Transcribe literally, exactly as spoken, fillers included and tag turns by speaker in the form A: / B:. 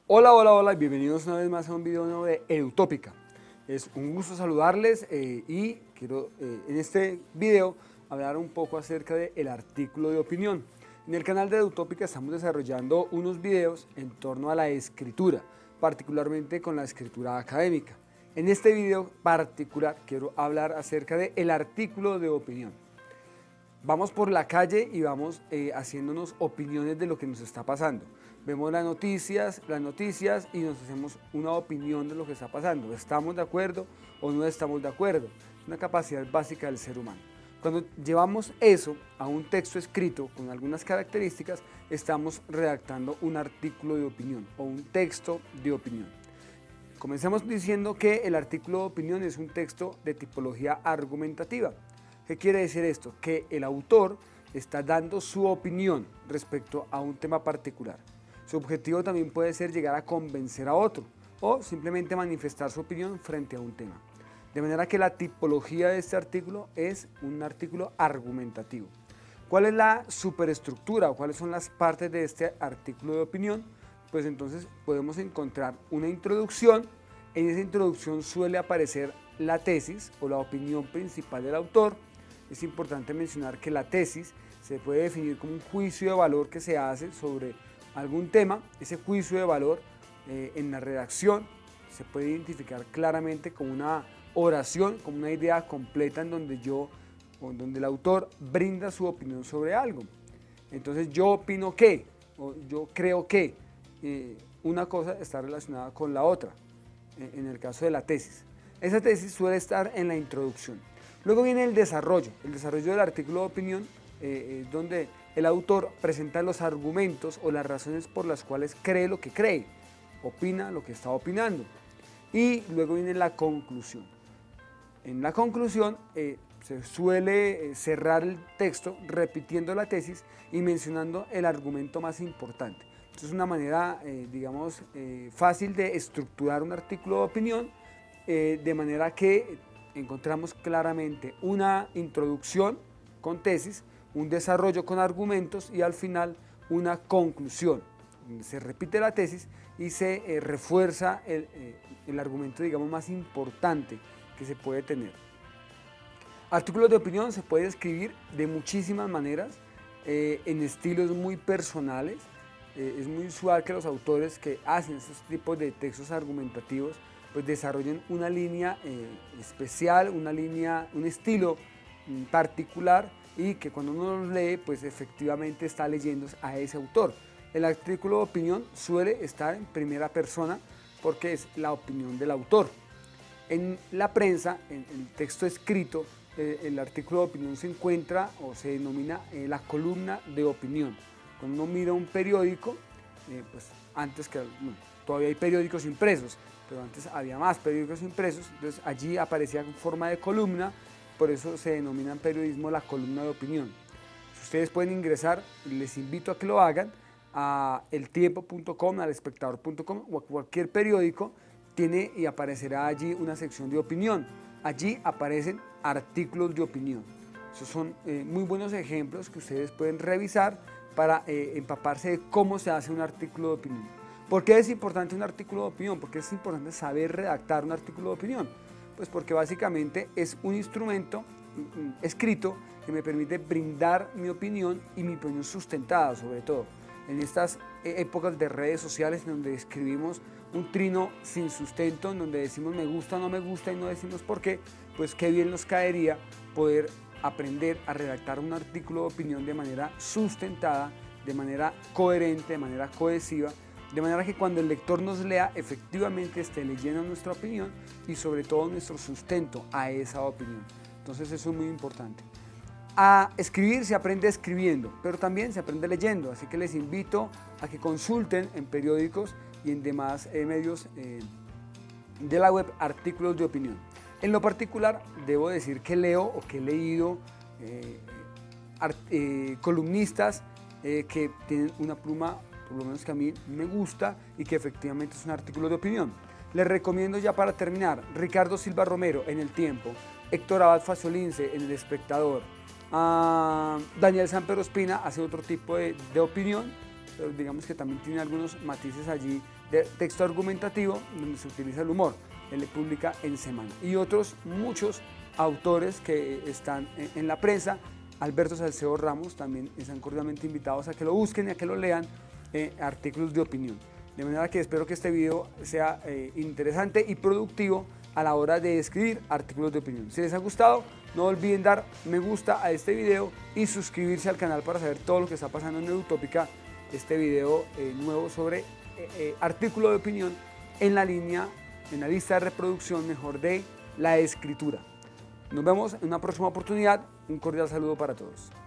A: Hola, hola, hola y bienvenidos una vez más a un video nuevo de Edutópica. Es un gusto saludarles eh, y quiero eh, en este video hablar un poco acerca del artículo de opinión. En el canal de Edutópica estamos desarrollando unos videos en torno a la escritura, particularmente con la escritura académica. En este video particular quiero hablar acerca del artículo de opinión. Vamos por la calle y vamos eh, haciéndonos opiniones de lo que nos está pasando. Vemos las noticias, las noticias y nos hacemos una opinión de lo que está pasando. ¿Estamos de acuerdo o no estamos de acuerdo? Es una capacidad básica del ser humano. Cuando llevamos eso a un texto escrito con algunas características, estamos redactando un artículo de opinión o un texto de opinión. Comencemos diciendo que el artículo de opinión es un texto de tipología argumentativa. ¿Qué quiere decir esto? Que el autor está dando su opinión respecto a un tema particular. Su objetivo también puede ser llegar a convencer a otro o simplemente manifestar su opinión frente a un tema. De manera que la tipología de este artículo es un artículo argumentativo. ¿Cuál es la superestructura o cuáles son las partes de este artículo de opinión? Pues entonces podemos encontrar una introducción. En esa introducción suele aparecer la tesis o la opinión principal del autor. Es importante mencionar que la tesis se puede definir como un juicio de valor que se hace sobre algún tema. Ese juicio de valor eh, en la redacción se puede identificar claramente como una oración, como una idea completa en donde yo, o donde el autor brinda su opinión sobre algo. Entonces yo opino que, o yo creo que eh, una cosa está relacionada con la otra, en el caso de la tesis. Esa tesis suele estar en la introducción. Luego viene el desarrollo. El desarrollo del artículo de opinión eh, es donde el autor presenta los argumentos o las razones por las cuales cree lo que cree, opina lo que está opinando. Y luego viene la conclusión. En la conclusión eh, se suele cerrar el texto repitiendo la tesis y mencionando el argumento más importante. Esto es una manera, eh, digamos, eh, fácil de estructurar un artículo de opinión, eh, de manera que encontramos claramente una introducción con tesis, un desarrollo con argumentos y al final una conclusión. Se repite la tesis y se eh, refuerza el, eh, el argumento, digamos, más importante que se puede tener. Artículos de opinión se puede escribir de muchísimas maneras, eh, en estilos muy personales. Eh, es muy usual que los autores que hacen estos tipos de textos argumentativos pues desarrollen una línea eh, especial, una línea, un estilo mm, particular y que cuando uno los lee pues efectivamente está leyendo a ese autor. El artículo de opinión suele estar en primera persona porque es la opinión del autor. En la prensa, en el texto escrito, eh, el artículo de opinión se encuentra o se denomina eh, la columna de opinión. Cuando uno mira un periódico, eh, pues antes que, bueno, todavía hay periódicos impresos, pero antes había más periódicos impresos, entonces allí aparecía en forma de columna, por eso se denomina en periodismo la columna de opinión. Si ustedes pueden ingresar, les invito a que lo hagan a el tiempo punto com, al espectador punto com o a cualquier periódico, tiene y aparecerá allí una sección de opinión. Allí aparecen artículos de opinión. Esos son eh, muy buenos ejemplos que ustedes pueden revisar para eh, empaparse de cómo se hace un artículo de opinión. ¿Por qué es importante un artículo de opinión? ¿Por qué es importante saber redactar un artículo de opinión? Pues porque básicamente es un instrumento escrito que me permite brindar mi opinión y mi opinión sustentada sobre todo. En estas épocas de redes sociales en donde escribimos un trino sin sustento, en donde decimos me gusta o no me gusta y no decimos por qué, pues qué bien nos caería poder aprender a redactar un artículo de opinión de manera sustentada, de manera coherente, de manera cohesiva, de manera que cuando el lector nos lea efectivamente esté leyendo nuestra opinión y sobre todo nuestro sustento a esa opinión. Entonces eso es muy importante. A escribir se aprende escribiendo, pero también se aprende leyendo, así que les invito a que consulten en periódicos y en demás eh, medios eh, de la web artículos de opinión. En lo particular, debo decir que leo o que he leído eh, art, eh, columnistas eh, que tienen una pluma, por lo menos que a mí me gusta y que efectivamente es un artículo de opinión. Les recomiendo ya para terminar, Ricardo Silva Romero en El Tiempo, Héctor Abad Faciolince en El Espectador, uh, Daniel Sanperospina hace otro tipo de, de opinión, pero digamos que también tiene algunos matices allí de texto argumentativo donde se utiliza el humor. Él le publica en Semana. Y otros muchos autores que están en la prensa. Alberto Salcedo Ramos, también están cordialmente invitados a que lo busquen y a que lo lean, eh, artículos de opinión. De manera que espero que este video sea eh, interesante y productivo a la hora de escribir artículos de opinión. Si les ha gustado, no olviden dar me gusta a este video y suscribirse al canal para saber todo lo que está pasando en Edutópica, este video eh, nuevo sobre eh, eh, artículo de opinión en la línea, en la lista de reproducción mejor de la escritura. Nos vemos en una próxima oportunidad. Un cordial saludo para todos.